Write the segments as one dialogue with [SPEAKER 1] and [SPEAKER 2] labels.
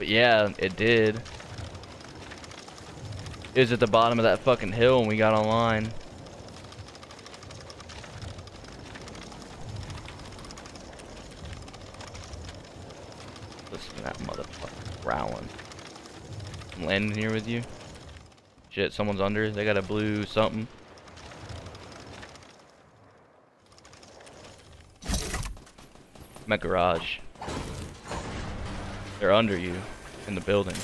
[SPEAKER 1] But yeah, it did. It was at the bottom of that fucking hill when we got online. Listen to that motherfucker growling. I'm landing here with you. Shit, someone's under. They got a blue something. I'm at garage. They're under you in the building.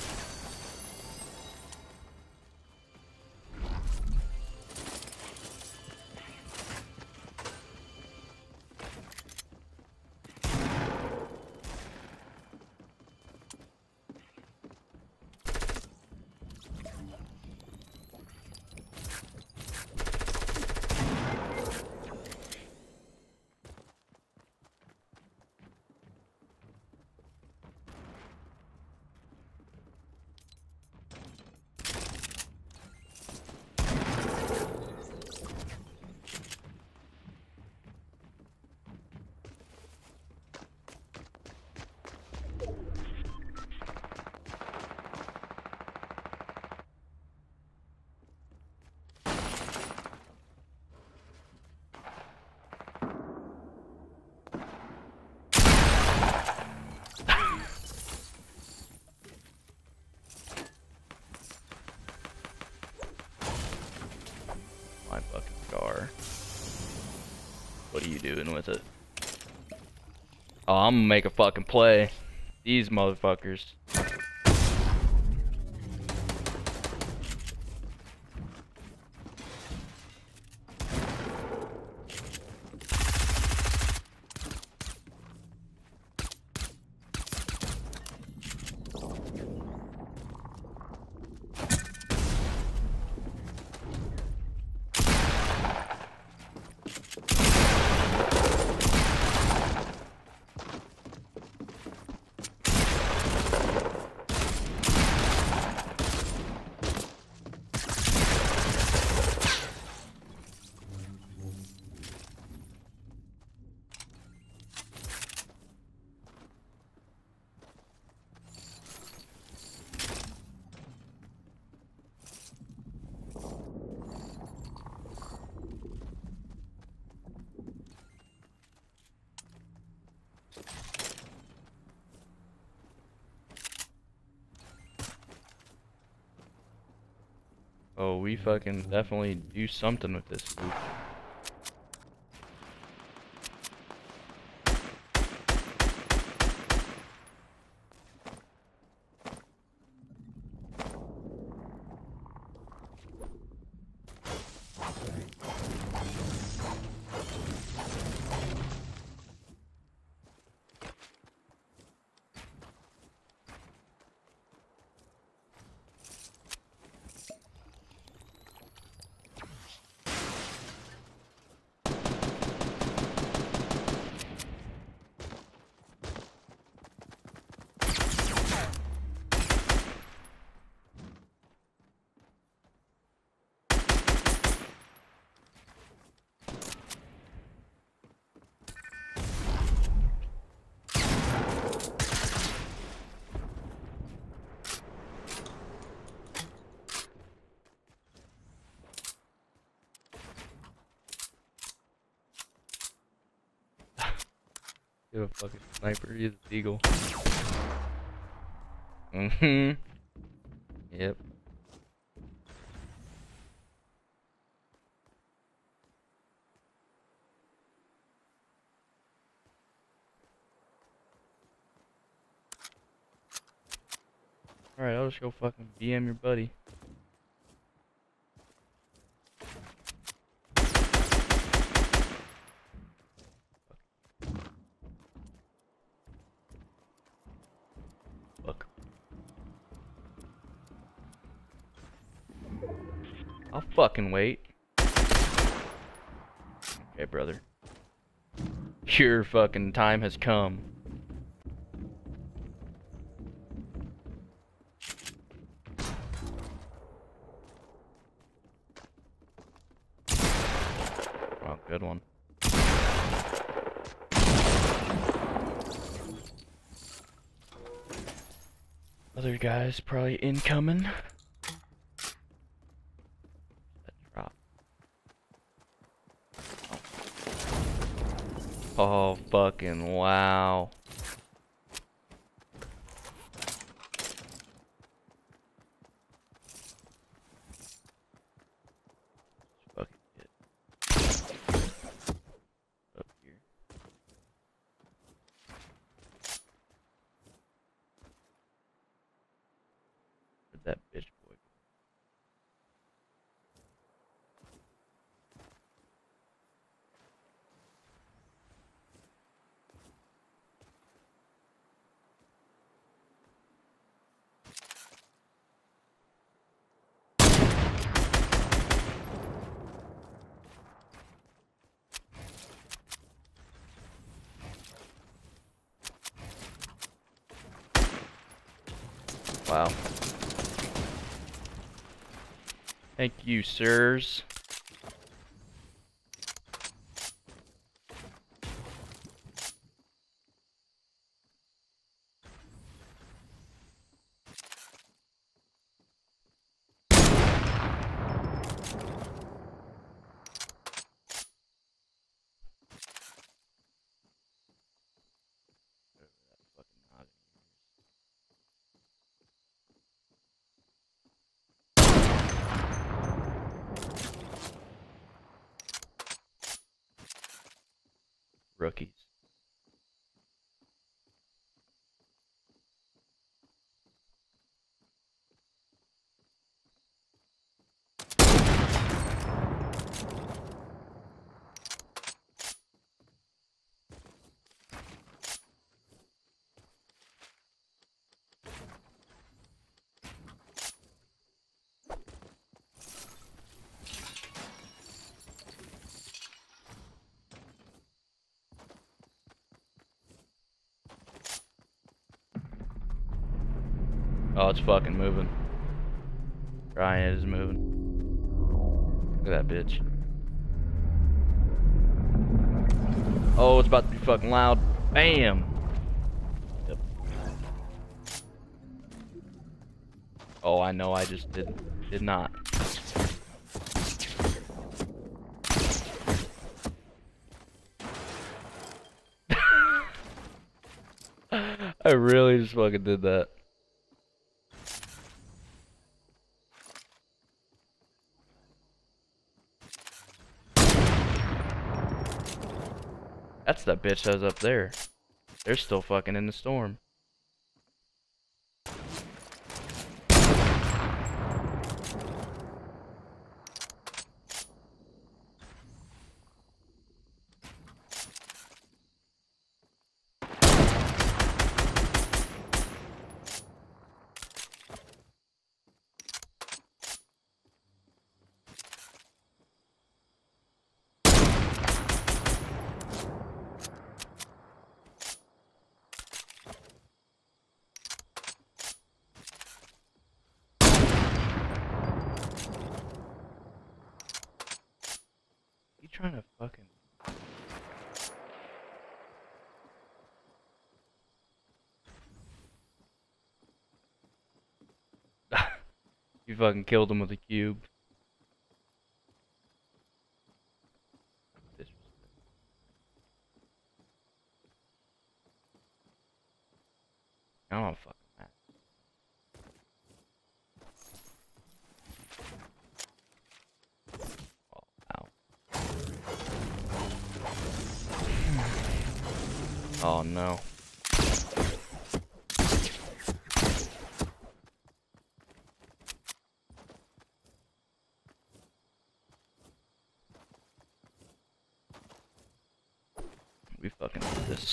[SPEAKER 1] My fucking car. What are you doing with it? Oh, I'm gonna make a fucking play. These motherfuckers. Oh, we fucking definitely do something with this loot. You're a fucking sniper, he's a eagle. Yep. Alright, I'll just go fucking BM your buddy. Fuck. I'll fucking wait. Okay, brother. Your fucking time has come. Oh, good one. Other guys probably incoming. That drop. Oh, fucking wow. Fucking get up here. Where'd that bitch boy go? Wow. Thank you, sirs. Rookies. Oh, it's fucking moving. Ryan is moving. Look at that bitch. Oh, it's about to be fucking loud. Bam! Yep. Oh, I know, I just did not. I really just fucking did that. That's that bitch that was up there. They're still fucking in the storm. You trying to fucking... You fucking killed him with a cube. I don't fucking matter. Oh, ow. Oh no. We fucking did this.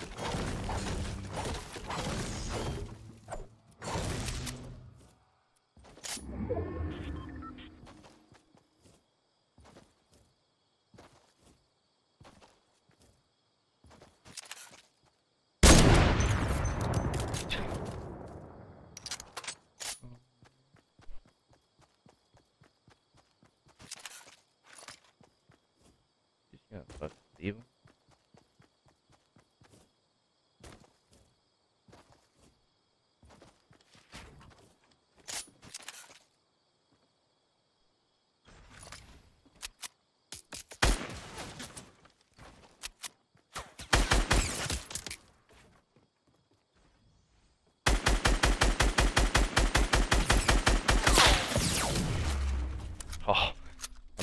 [SPEAKER 1] Just gonna fucking leave him.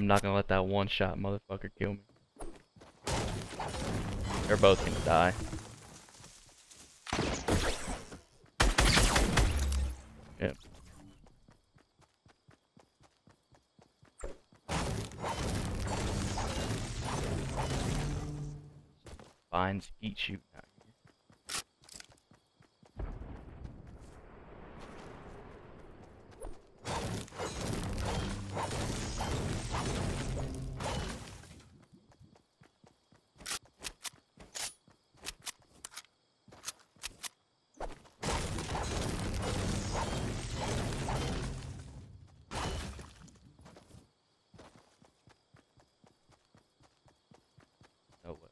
[SPEAKER 1] I'm not gonna let that one shot motherfucker kill me. They're both gonna die. Yep. Fine skeet shooting out here. No way.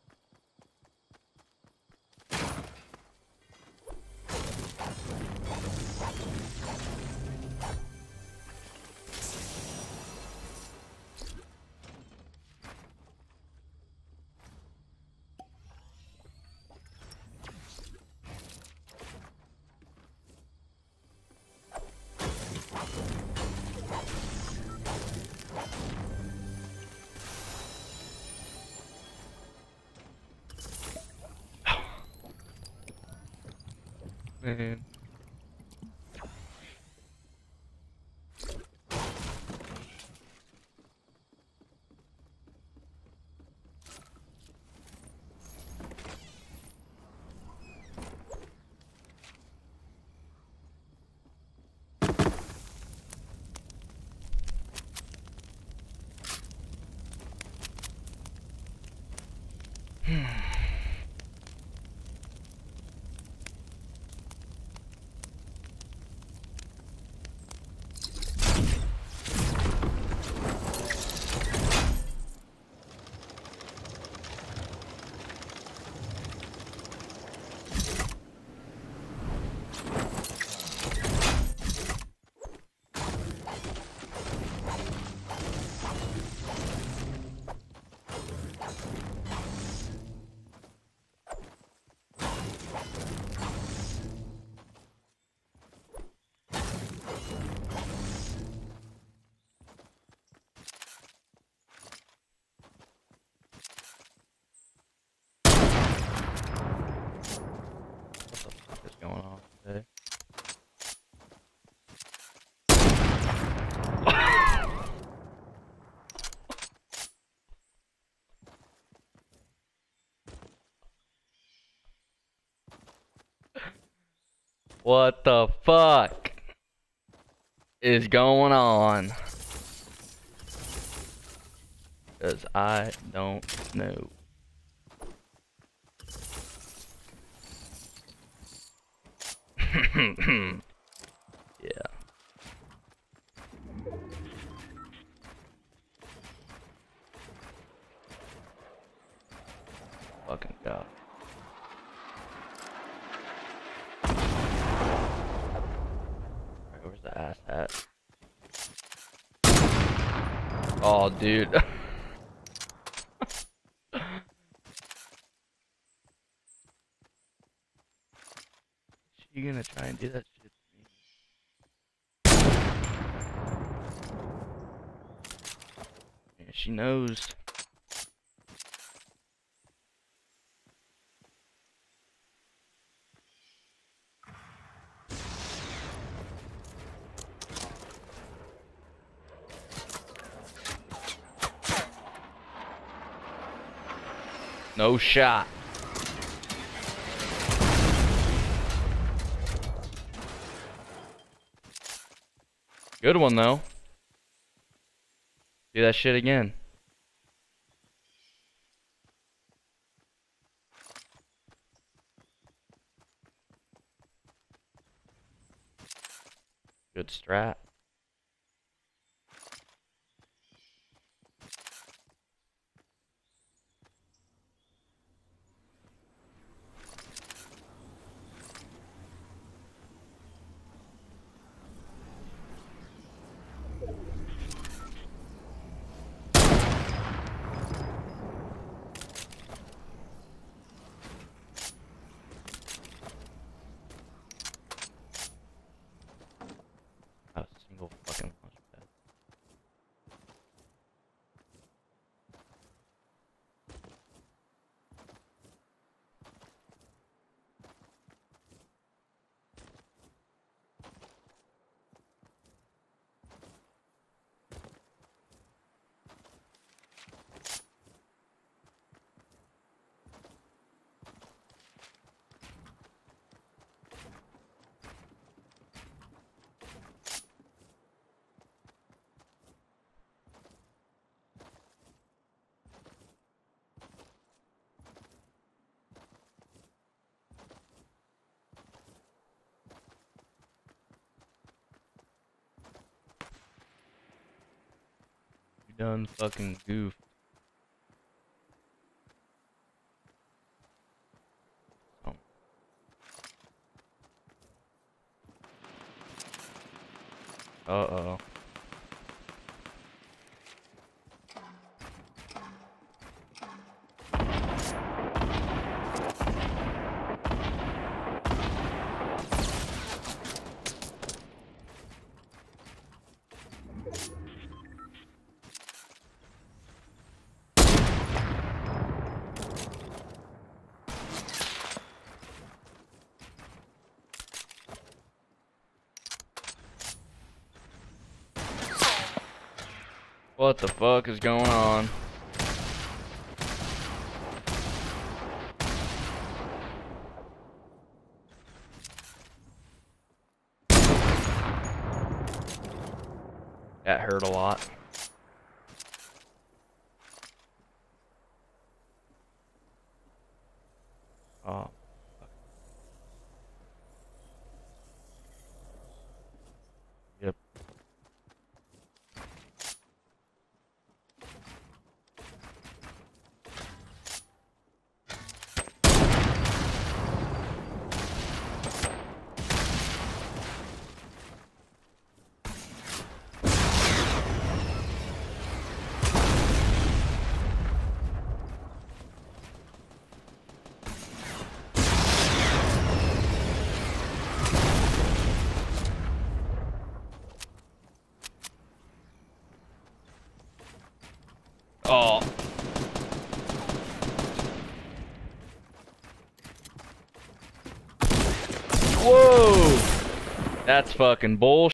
[SPEAKER 1] Man. What is going on today? What the fuck is going on? Because I don't know. Yeah. Fucking God. Alright, where's the ass at? Oh, dude. She gonna try and do that shit to me? Yeah, she knows. No shot. Good one though. Do that shit again. Good strat. That was You done fucking goofed. Oh. Uh-oh. What the fuck is going on? That hurt a lot. Oh. Yep. Oh. Whoa! That's fucking bullshit.